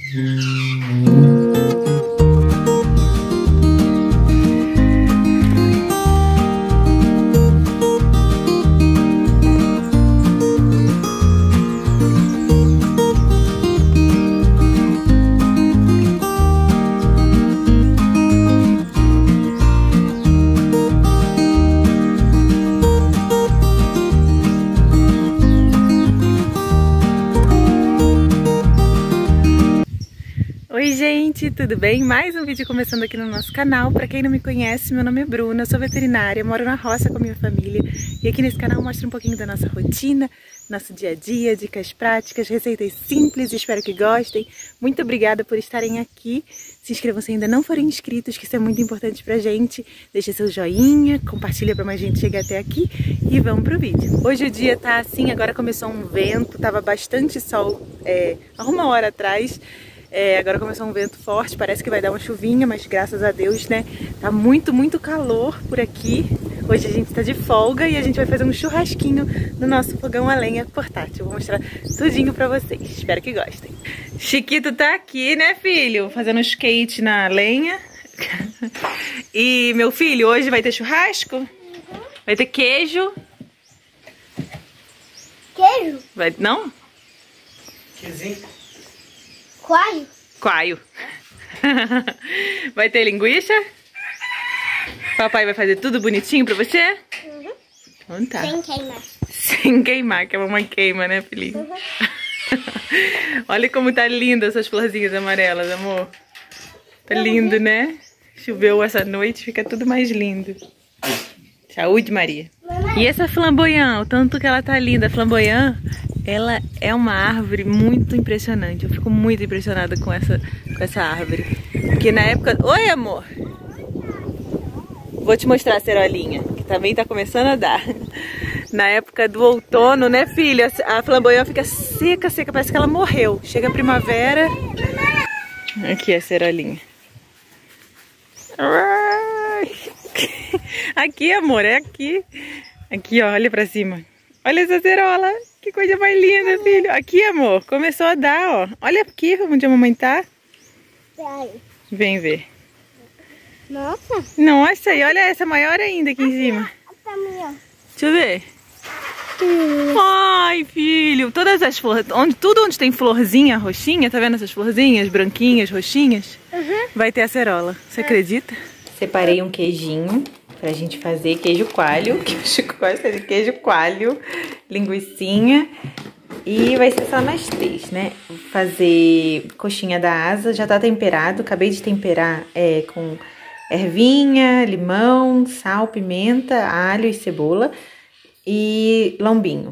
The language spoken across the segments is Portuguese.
Oi gente, tudo bem? Mais um vídeo começando aqui no nosso canal. Pra quem não me conhece, meu nome é Bruna, eu sou veterinária, moro na roça com a minha família. E aqui nesse canal eu mostro um pouquinho da nossa rotina, nosso dia a dia, dicas práticas, receitas simples, espero que gostem. Muito obrigada por estarem aqui. Se inscrevam se ainda não forem inscritos, que isso é muito importante pra gente. Deixa seu joinha, compartilha pra mais gente chegar até aqui e vamos pro vídeo. Hoje o dia tá assim, agora começou um vento, tava bastante sol há uma hora atrás. Agora começou um vento forte, parece que vai dar uma chuvinha, mas graças a Deus, né, tá muito calor por aqui. Hoje a gente tá de folga e a gente vai fazer um churrasquinho no nosso fogão a lenha portátil. Vou mostrar tudinho pra vocês, espero que gostem. Chiquito tá aqui, né, filho? Fazendo skate na lenha. E meu filho, hoje vai ter churrasco? Vai ter queijo? Queijo? Vai, não? Quezinho. Coalho? Coalho. Vai ter linguiça? Papai vai fazer tudo bonitinho pra você? Uhum. Então tá. Sem queimar. Sem queimar, que a mamãe queima, né, filhinho? Uhum. Olha como tá linda essas florzinhas amarelas, amor. Tá lindo, né? Choveu essa noite, fica tudo mais lindo. Saúde, Maria. Mamãe. E essa flamboyant, o tanto que ela tá linda, a flamboyant, ela é uma árvore muito impressionante. Eu fico muito impressionada com essa árvore. Porque na época... Oi, amor! Vou te mostrar a cerolinha, que também tá começando a dar. Na época do outono, né, filha? A flamboyant fica seca, parece que ela morreu. Chega a primavera... Aqui a cerolinha. Aqui, amor, é aqui. Aqui, ó, olha pra cima. Olha essa cerola. Que coisa mais linda, filho. Aqui, amor, começou a dar, ó. Olha aqui onde a mamãe tá. Vem ver. Nossa. Nossa, e olha essa maior ainda aqui em cima. Deixa eu ver. Ai, filho. Todas as flores, tudo onde tem florzinha roxinha, tá vendo essas florzinhas branquinhas, roxinhas? Uhum. Vai ter acerola. Você acredita? Separei um queijinho pra gente fazer queijo coalho, que o Chico gosta de queijo coalho, linguicinha, e vai ser só nós três, né? Vou fazer coxinha da asa, já tá temperado, acabei de temperar com ervinha, limão, sal, pimenta, alho e cebola e lombinho.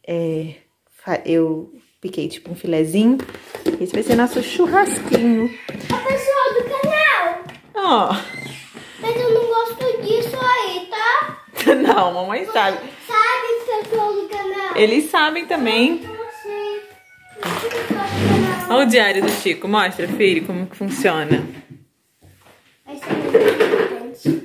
Eu piquei tipo um filezinho, esse vai ser nosso churrasquinho. O pessoal do canal. Ó. Mas eu não gosto disso aí, tá? Não, mamãe sabe. Sabe, pessoal do canal? Eles sabem também. Eu não sei. Olha o diário do Chico. Mostra, filho, como que funciona. Vai ser muito importante.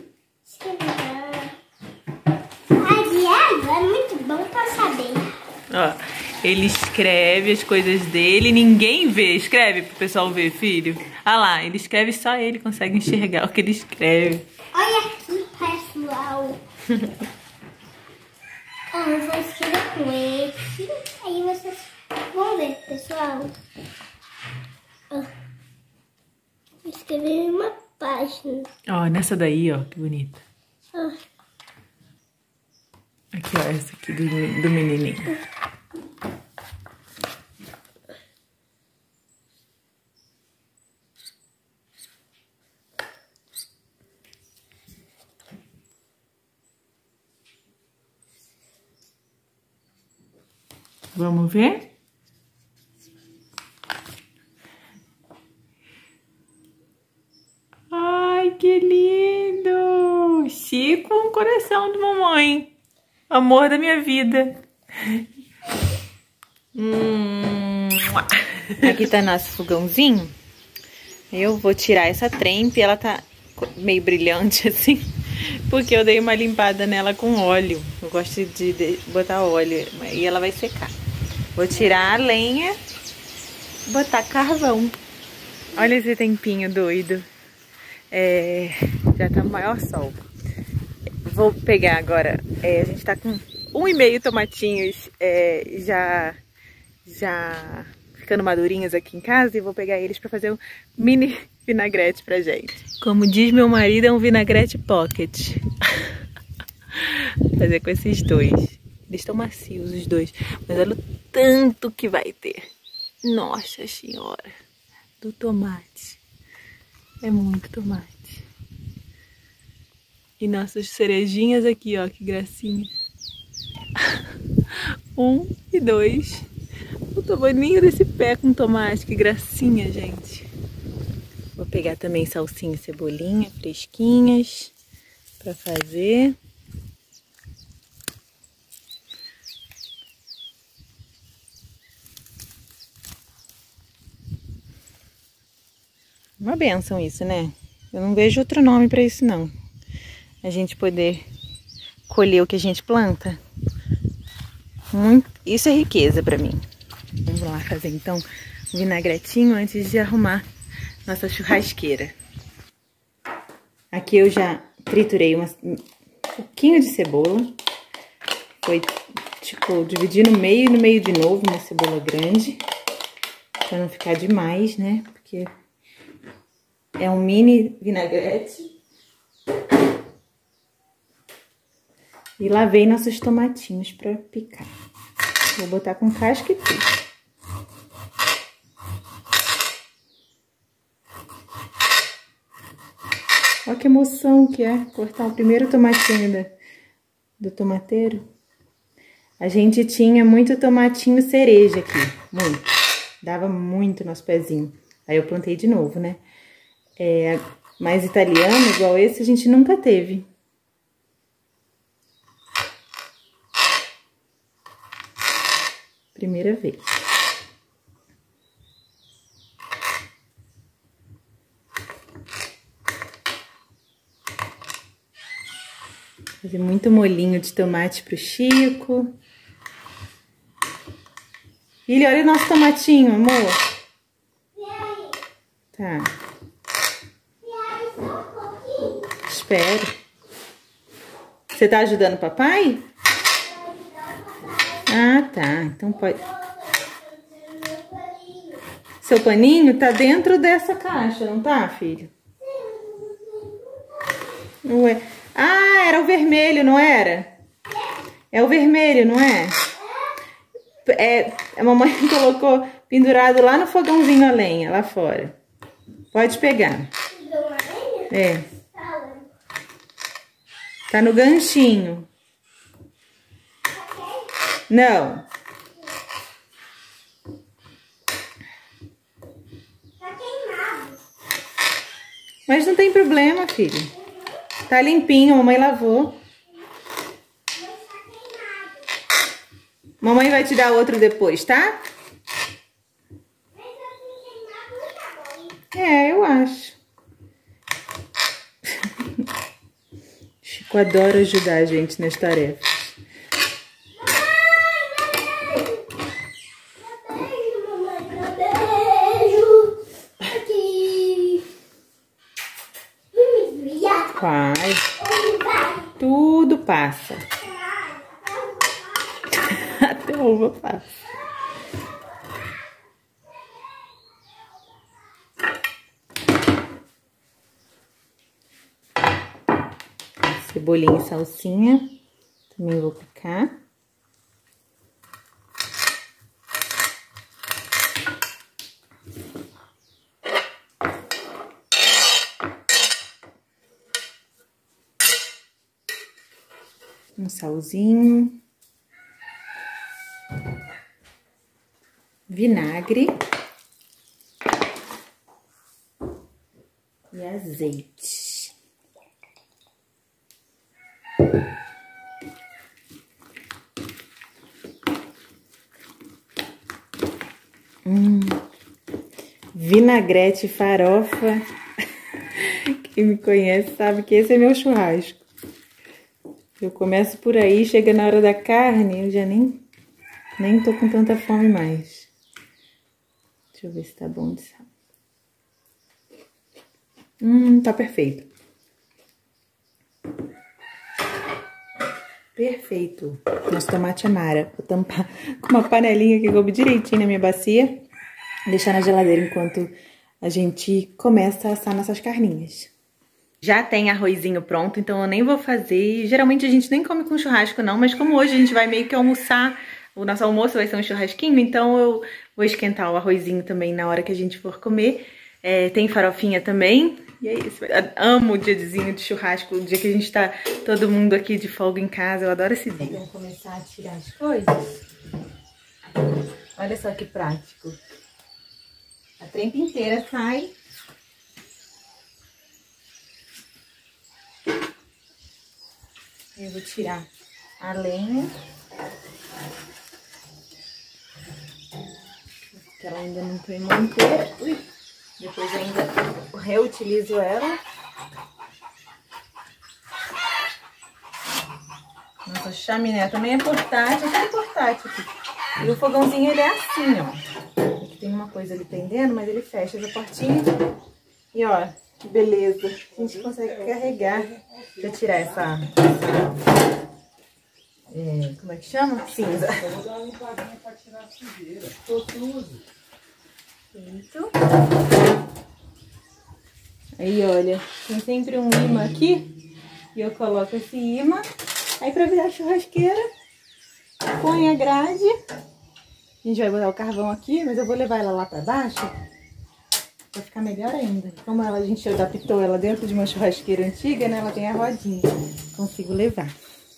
Diário é muito bom pra saber. Ó, ele escreve as coisas dele, ninguém vê. Escreve pro pessoal ver, filho. Ah lá, ele escreve, só ele consegue enxergar o que ele escreve. Olha aqui, pessoal. Eu vou escrever com esse. Aí vocês vão ver, pessoal. Vou escrever uma página. Ó, nessa daí, ó, que bonita. Ó. Aqui, ó, essa aqui do menininho. Vamos ver? Ai, que lindo! Chico, um coração de mamãe. Amor da minha vida. Aqui tá nosso fogãozinho. Eu vou tirar essa trempe, ela tá meio brilhante assim, porque eu dei uma limpada nela com óleo. Eu gosto de botar óleo e ela vai secar. Vou tirar a lenha, botar carvão. Olha esse tempinho doido. Já tá o maior sol. Vou pegar agora. A gente tá com 1,5 tomatinhos já ficando madurinhos aqui em casa. E vou pegar eles pra fazer um mini vinagrete pra gente. Como diz meu marido, é um vinagrete pocket. Vou fazer com esses dois. Eles estão macios os dois. Mas olha o tanto que vai ter. Nossa senhora. Do tomate. É muito tomate. E nossas cerejinhas aqui, ó, que gracinha. 1 e 2. O tamanho desse pé com tomate, que gracinha, gente. Vou pegar também salsinha e cebolinha fresquinhas pra fazer. Uma bênção isso, né? Eu não vejo outro nome pra isso, não. A gente poder colher o que a gente planta. Isso é riqueza pra mim. Vamos lá fazer, então, um vinagretinho antes de arrumar nossa churrasqueira. Aqui eu já triturei um pouquinho de cebola. Foi, tipo, dividir no meio de novo, uma cebola grande. Pra não ficar demais, né? Porque é um mini vinagrete. E lavei nossos tomatinhos pra picar. Vou botar com casca e tudo. Olha que emoção que é cortar o primeiro tomatinho do tomateiro. A gente tinha muito tomatinho cereja aqui, muito. Dava muito nosso pezinho. Aí eu plantei de novo, né? Mais italiano, igual esse, a gente nunca teve. Primeira vez. Fazer muito molhinho de tomate pro Chico. Filho, olha o nosso tomatinho, amor. Tá. Espero. Você tá ajudando o papai? Ah, tá. Então pode. Seu paninho tá dentro dessa caixa, não tá, filho? Ué. Ah, era o vermelho, não era? É o vermelho, não é? A mamãe colocou pendurado lá no fogãozinho a lenha, lá fora. Pode pegar. É. Tá no ganchinho. Não. Tá queimado. Mas não tem problema, filho. Tá limpinho, a mamãe lavou. Mas tá queimado. Mamãe vai te dar outro depois, tá? Mas assim queimado não tá bom. Eu acho. Chico adora ajudar a gente nas tarefas. Vai. Tudo passa. Até a uva passa. Cebolinha e salsinha. Também vou picar. Um salzinho, vinagre e azeite. Vinagrete, farofa. Quem me conhece sabe que esse é meu churrasco. Eu começo por aí, chega na hora da carne, eu já nem tô com tanta fome mais. Deixa eu ver se tá bom de sal. Tá perfeito. Perfeito. Nosso tomate amara. Vou tampar com uma panelinha que coube direitinho na minha bacia. Deixar na geladeira enquanto a gente começa a assar nossas carninhas. Já tem arrozinho pronto, então eu nem vou fazer. Geralmente a gente nem come com churrasco não, mas como hoje a gente vai meio que almoçar, o nosso almoço vai ser um churrasquinho, então eu vou esquentar o arrozinho também na hora que a gente for comer. Tem farofinha também. E é isso. Eu amo o diazinho de churrasco, o dia que a gente tá todo mundo aqui de folga em casa. Eu adoro esse dia. Vamos começar a tirar as coisas. Olha só que prático. A trempa inteira sai. Eu vou tirar a lenha. Porque ela ainda não queimou inteira. Ui. Depois ainda reutilizo ela. Nossa chaminé também é portátil, até portátil aqui. E o fogãozinho ele é assim, ó. Aqui tem uma coisa ali pendendo, mas ele fecha essa portinha. E ó, que beleza. A gente consegue carregar. Deixa eu tirar essa como é que chama? Cinza. Eu vou dar uma limpadinha pra tirar a sujeira. Tô tudo. Feito. Aí, olha, tem sempre um imã aqui. E eu coloco esse imã. Aí, pra virar churrasqueira, põe a grade. A gente vai botar o carvão aqui, mas eu vou levar ela lá pra baixo. Pra ficar melhor ainda. Como a gente adaptou ela dentro de uma churrasqueira antiga, né? Ela tem a rodinha. Consigo levar.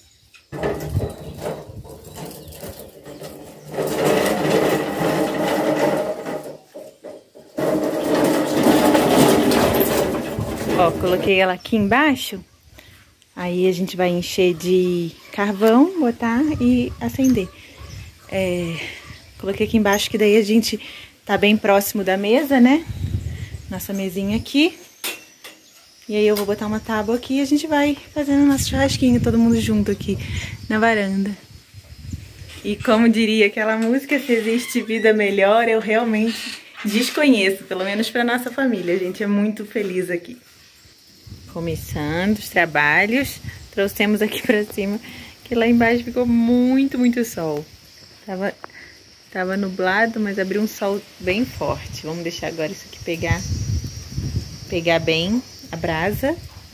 Ó, coloquei ela aqui embaixo, aí a gente vai encher de carvão, botar e acender. Coloquei aqui embaixo que daí a gente tá bem próximo da mesa, né? Nossa mesinha aqui. E aí eu vou botar uma tábua aqui e a gente vai fazendo nosso churrasquinho, todo mundo junto aqui na varanda. E como diria aquela música, se existe vida melhor, eu realmente desconheço, pelo menos pra nossa família. A gente é muito feliz aqui. Começando os trabalhos, trouxemos aqui pra cima, que lá embaixo ficou muito sol. Tava nublado, mas abriu um sol bem forte. Vamos deixar agora isso aqui pegar bem a brasa.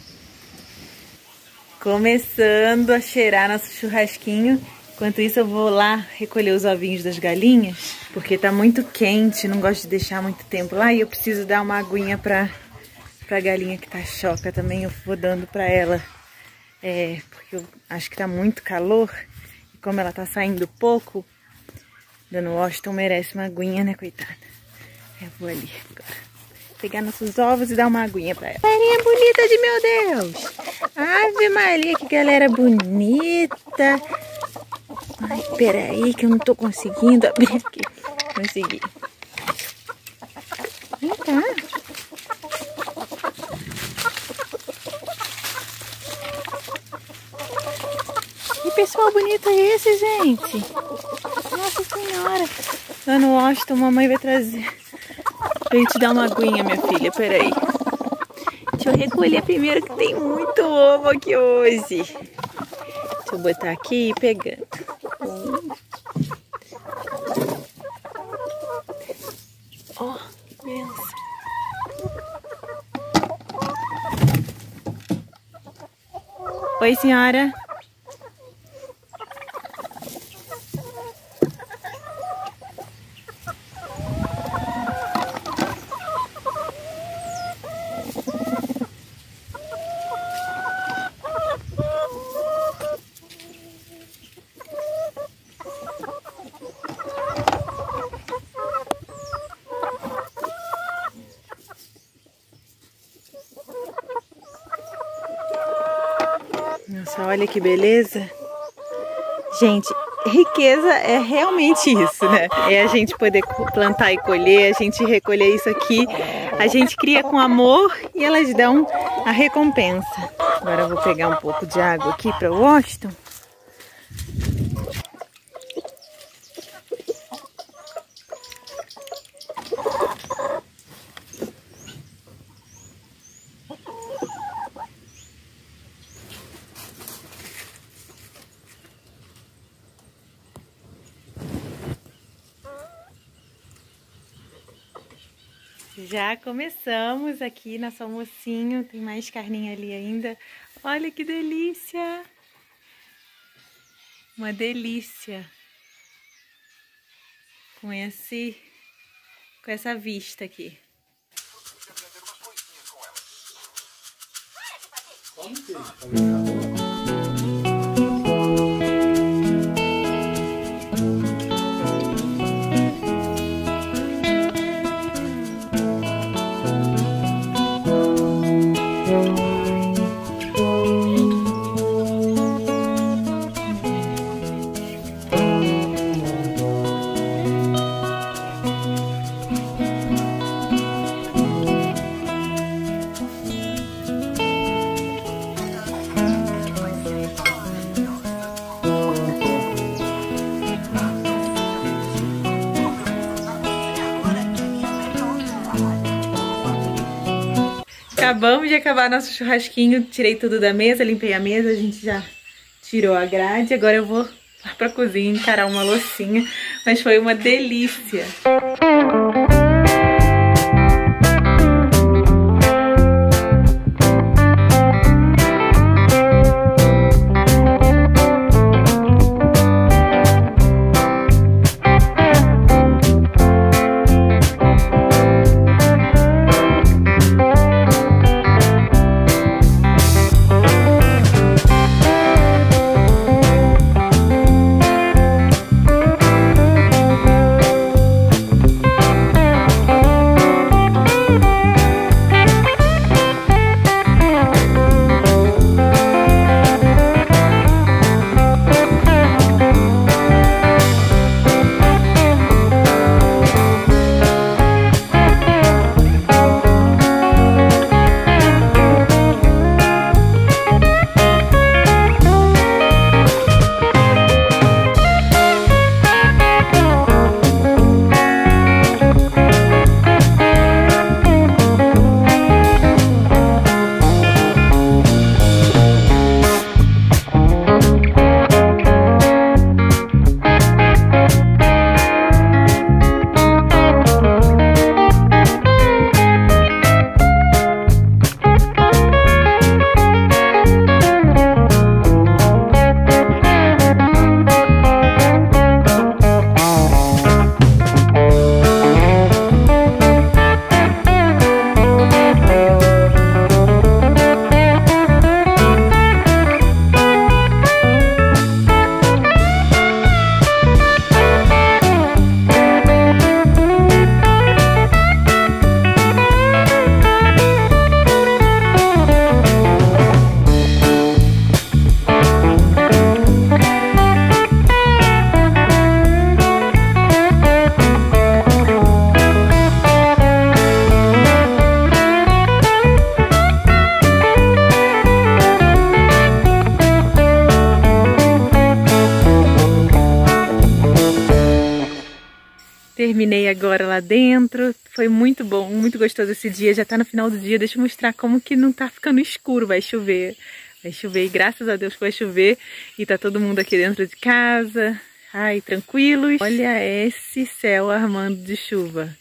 Começando a cheirar nosso churrasquinho. Enquanto isso eu vou lá recolher os ovinhos das galinhas, porque tá muito quente, não gosto de deixar muito tempo lá e eu preciso dar uma aguinha pra galinha que tá choca também, eu vou dando pra ela, porque eu acho que tá muito calor, e como ela tá saindo pouco, dando Washington merece uma aguinha, né, coitada. Eu vou ali agora pegar nossos ovos e dar uma aguinha pra ela. Galerinha bonita de meu Deus! Ave Maria, que galera bonita! Ai, peraí que eu não tô conseguindo abrir aqui. Consegui. Vem cá. Que pessoal bonito é esse, gente? Nossa Senhora. Dona Washington, mamãe vai trazer. Pra gente dar uma aguinha, minha filha. Peraí. Deixa eu recolher primeiro que tem muito ovo aqui hoje. Deixa eu botar aqui e ir pegando. Ó, que benção. Oi, senhora. Nossa, olha que beleza. Gente, riqueza é realmente isso, né? É a gente poder plantar e colher, a gente recolher isso aqui. A gente cria com amor e elas dão a recompensa. Agora eu vou pegar um pouco de água aqui para o Washington. Já começamos aqui nosso almocinho, tem mais carninha ali ainda. Olha que delícia! Uma delícia! Com essa vista aqui. Acabamos de acabar nosso churrasquinho, tirei tudo da mesa, limpei a mesa, a gente já tirou a grade. Agora eu vou lá pra cozinha encarar uma loucinha, mas foi uma delícia. Terminei agora lá dentro, foi muito bom, muito gostoso esse dia, já tá no final do dia. Deixa eu mostrar como que não tá ficando escuro, vai chover e graças a Deus que vai chover e tá todo mundo aqui dentro de casa, ai, tranquilos. Olha esse céu armando de chuva.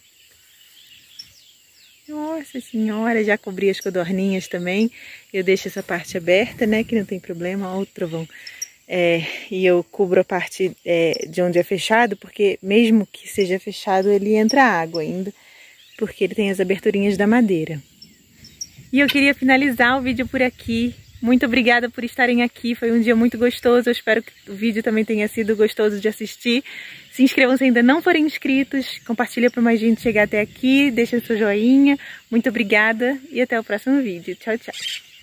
Nossa senhora, já cobri as codorninhas também, eu deixo essa parte aberta, né, que não tem problema, olha o trovão. E eu cubro a parte de onde é fechado, porque mesmo que seja fechado, ele entra água ainda, porque ele tem as aberturinhas da madeira. E eu queria finalizar o vídeo por aqui. Muito obrigada por estarem aqui, foi um dia muito gostoso, eu espero que o vídeo também tenha sido gostoso de assistir. Se inscrevam se ainda não forem inscritos, compartilha para mais gente chegar até aqui, deixa seu joinha. Muito obrigada e até o próximo vídeo. Tchau, tchau.